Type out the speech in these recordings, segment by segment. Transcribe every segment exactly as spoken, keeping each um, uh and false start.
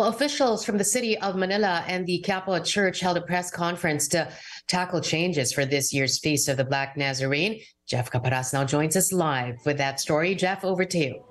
Well, officials from the city of Manila and the Quiapo Church held a press conference to tackle changes for this year's Feast of the Black Nazarene. Jeff Caparas now joins us live with that story. Jeff, over to you.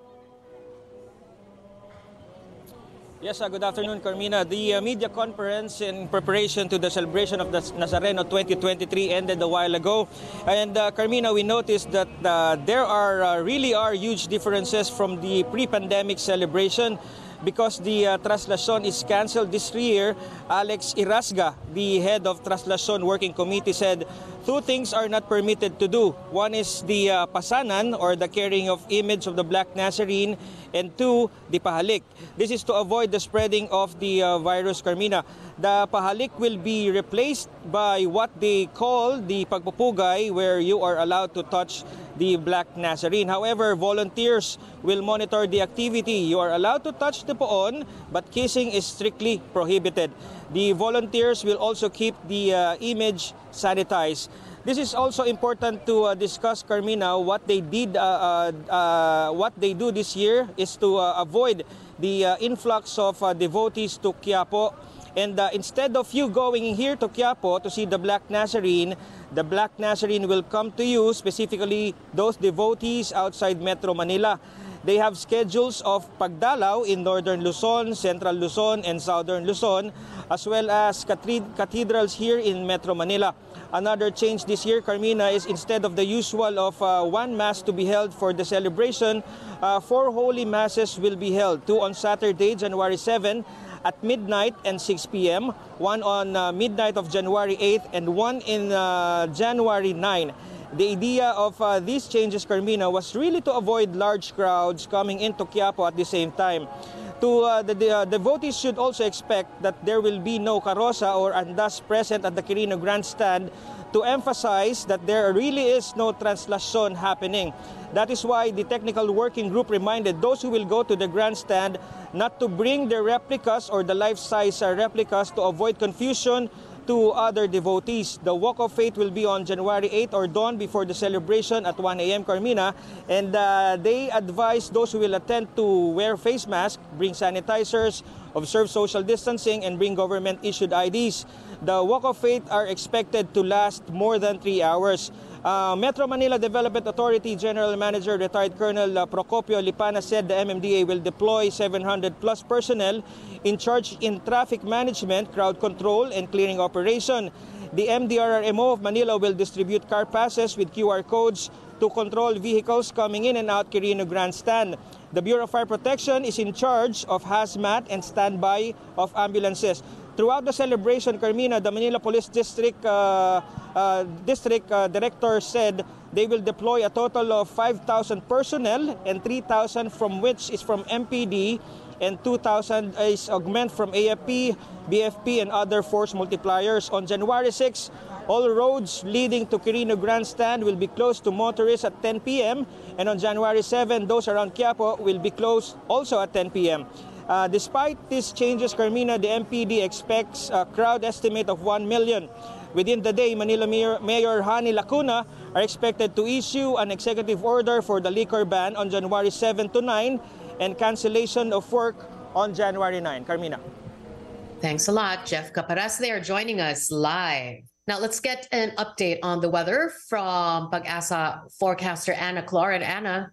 Yes, uh, good afternoon, Carmina. The uh, media conference in preparation to the celebration of the Nazareno twenty twenty-three ended a while ago. And uh, Carmina, we noticed that uh, there are uh, really are huge differences from the pre-pandemic celebration because the uh, Traslacion is canceled this year. Alex Irasga, the head of Traslacion Working Committee, said two things are not permitted to do. One is the uh, pasanan, or the carrying of image of the Black Nazarene, and two, the pahalik. This is to avoid the spreading of the uh, virus, Carmina. The pahalik will be replaced by what they call the pagpupugay, where you are allowed to touch the Black Nazarene. However, volunteers will monitor the activity. You are allowed to touch the poon, but kissing is strictly prohibited. The volunteers will also keep the uh, image sanitized. This is also important to uh, discuss, Carmina. What they did, uh, uh, uh, what they do this year is to uh, avoid the uh, influx of uh, devotees to Quiapo. And uh, instead of you going here to Quiapo to see the Black Nazarene, the Black Nazarene will come to you, specifically those devotees outside Metro Manila. They have schedules of pagdalaw in Northern Luzon, Central Luzon, and Southern Luzon, as well as cathedrals here in Metro Manila. Another change this year, Carmina, is instead of the usual of uh, one Mass to be held for the celebration, uh, four Holy Masses will be held. Two on Saturday, January seventh, at midnight and six p m, one on uh, midnight of January eighth, and one in uh, January ninth. The idea of uh, these changes, Carmina, was really to avoid large crowds coming into Quiapo at the same time. To, uh, the, the uh, devotees should also expect that there will be no karosa or andas present at the Quirino Grandstand, to emphasize that there really is no translation happening. That is why the technical working group reminded those who will go to the grandstand not to bring their replicas or the life-size uh, replicas to avoid confusion to other devotees. The Walk of Faith will be on January eighth, or dawn before the celebration at one a m, Carmina. And uh, they advise those who will attend to wear face masks, bring sanitizers, observe social distancing, and bring government-issued I Ds. The Walk of Faith are expected to last more than three hours. Uh, Metro Manila Development Authority General Manager retired Colonel uh, Procopio Lipana said the M M D A will deploy seven hundred plus personnel in charge in traffic management, crowd control, and clearing operation. The M D R R M O of Manila will distribute car passes with Q R codes to control vehicles coming in and out Quirino Grandstand. The Bureau of Fire Protection is in charge of hazmat and standby of ambulances. Throughout the celebration, Carmina, the Manila Police District uh, uh, District uh, Director said they will deploy a total of five thousand personnel, and three thousand from which is from M P D, and two thousand is augment from A F P, B F P, and other force multipliers. On January sixth, all roads leading to Quirino Grandstand will be closed to motorists at ten p m And on January seventh, those around Quiapo will be closed also at ten p m Uh, despite these changes, Carmina, the M P D expects a crowd estimate of one million. Within the day, Manila Mayor, Mayor Hani Lacuna are expected to issue an executive order for the liquor ban on January seventh to ninth and cancellation of work on January ninth. Carmina. Thanks a lot, Jeff Caparas there joining us live. Now let's get an update on the weather from Pag-asa forecaster Anna Cloran. Anna.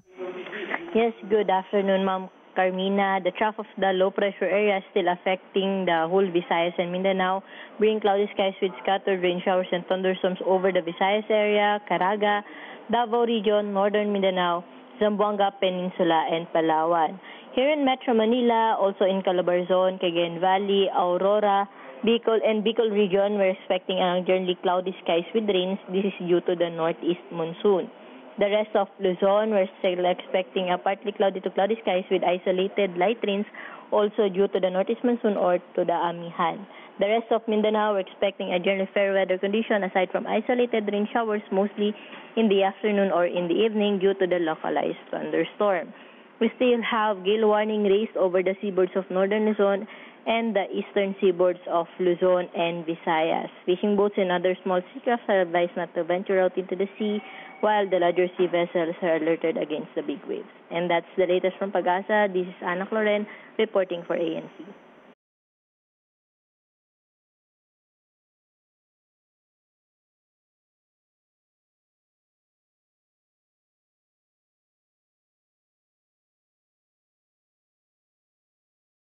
Yes, good afternoon, Ma'am Carmina. The trough of the low pressure area is still affecting the whole Visayas and Mindanao, bringing cloudy skies with scattered rain showers and thunderstorms over the Visayas area, Caraga, Davao region, northern Mindanao, Zamboanga Peninsula, and Palawan. Here in Metro Manila, also in Calabarzon, Cagayan Valley, Aurora, Bicol, and Bicol region, we're expecting a generally cloudy skies with rains. This is due to the northeast monsoon. The rest of Luzon, we're still expecting a partly cloudy to cloudy skies with isolated light rains, also due to the northeast monsoon or to the Amihan. The rest of Mindanao, we're expecting a generally fair weather condition aside from isolated rain showers, mostly in the afternoon or in the evening due to the localized thunderstorm. We still have gale warning raised over the seaboards of northern Luzon and the eastern seaboards of Luzon and Visayas. Fishing boats and other small sea crafts are advised not to venture out into the sea, while the larger sea vessels are alerted against the big waves. And that's the latest from Pag-asa. This is Anna Cloren reporting for A N C.